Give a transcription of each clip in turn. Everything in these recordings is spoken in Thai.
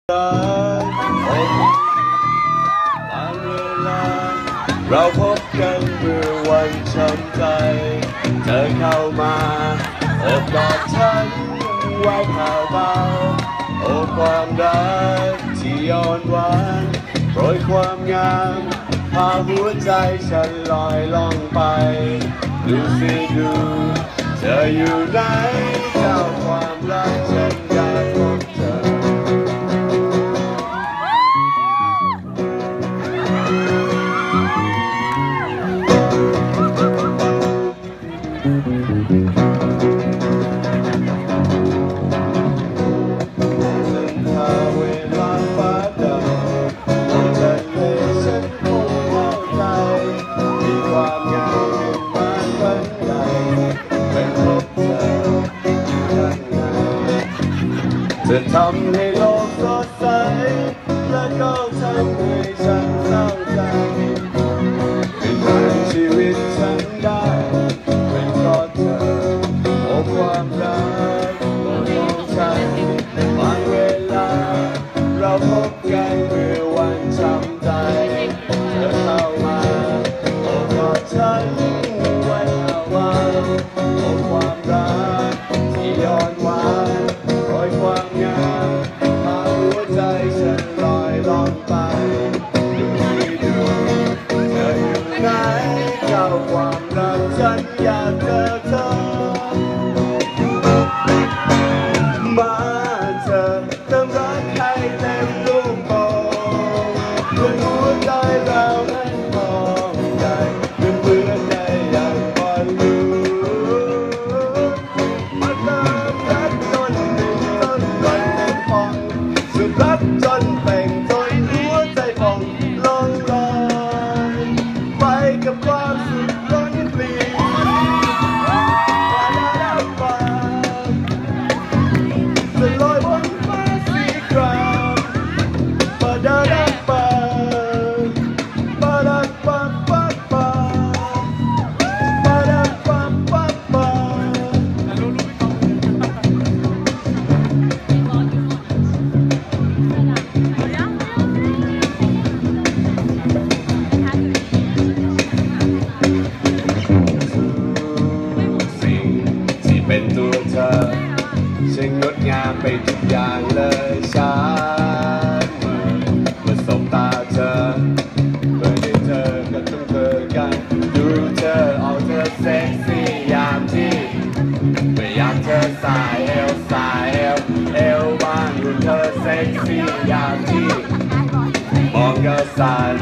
เราพบกันเมื่อวันช้ำใจเธอเข้ามาโอบกอดฉันไว้ข่าวเบาโอ้ความรักที่ย้อนหวานโปรยความงามพาหัวใจฉันลอยล่องไปดูสิดูเธออยู่ไหนเจ้าความรักฉันอยากพบเธอจะทำให้โลกสดใสและก็ทำให้ฉันเศร้าใจเป็นทางชีวิตฉันได้เป็นเพราะเธอโอ้ความรักของฉันบางเวลาเราพบกันเมื่อวันช้ำใจเธอเข้ามาโอ้กอดฉันไว้เอาไว้โอ้ความรักที่ย้อนหวานโปรยความงามพาหัวใจฉันลอยล่องไปดูสิดูเธออยู่ไหนเจ้าความรักฉันอยากเจอเธอมาเธอเติมรักให้เต็มลูกโป่งเพื่อหัวใจเรานั้นมองใหญ่เพื่อเพื่อนได้อย่างบอลลูนมาเติมรักจนเป็นต้นเต็มพองสุดรักจนเป่งจนหัวใจพองล่องลอยไปกับความสุขล้นปลีจะลอยบนฟ้าสีครามปะดาดาปะปะดาปะปะปะปะดาปะปะปะสิ่งที่เป็นตัวเธอช่างงดงามไปทุกอย่างเลยฉันเมื่อสบตาเธอเมื่อได้เจอก็ต้องเจอกันดูเธอเอาเธอเซ็กซี่ยามที่ไม่อยากเธอสายเอวสายเอวบางดูเธอเซ็กซี่ยามที่มองก็สั่น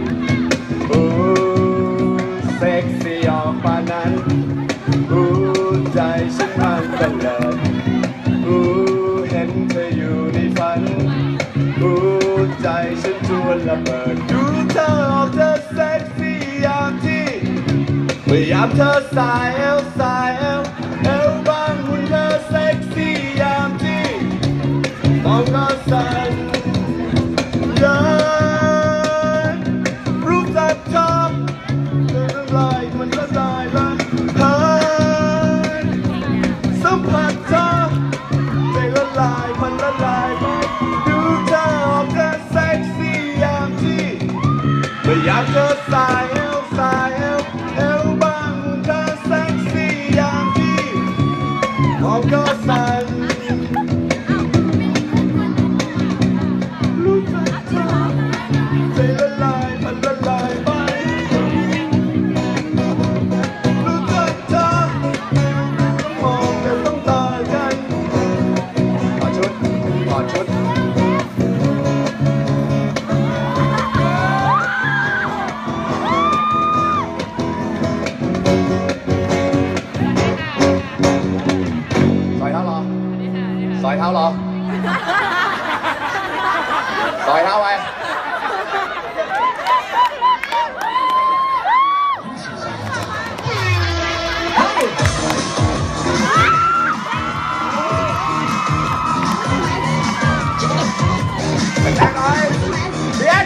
เซ็กซี่ออกมานั้นใจฉันมันเตลิดเห็นเธออยู่ในฝันใจฉันชวนระเบิดดูเธอออกเธอเซ็กซี่ยามที่เมื่อยามเธอสายเอวบางหุ่นเธอเซ็กซี่ยามที่มองก็สั่นเลยรู้จักเธอละลายมันละลายละสัมผัสเธอใจละลายมันละลายไปดูเธอออกเธอเซ็กซี่ยามที่ไม่อยากเธอสายเอวบางเธอเซ็กซี่ยามที่มองก็สั่นรู้จักเธอใจละลายมันละลายไปรู้จักเธอมองแต่ต้องตากันขอชุดซอยเท้าหรอซอยเท้าไปแรงหน่อยเบียด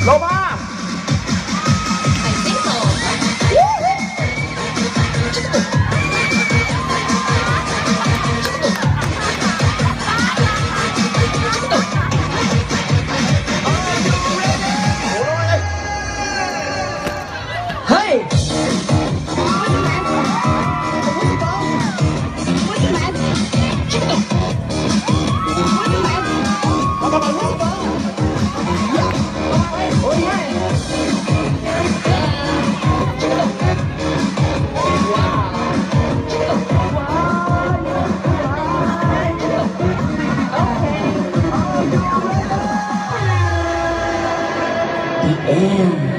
ลงมาเฮ้ยเอ็ม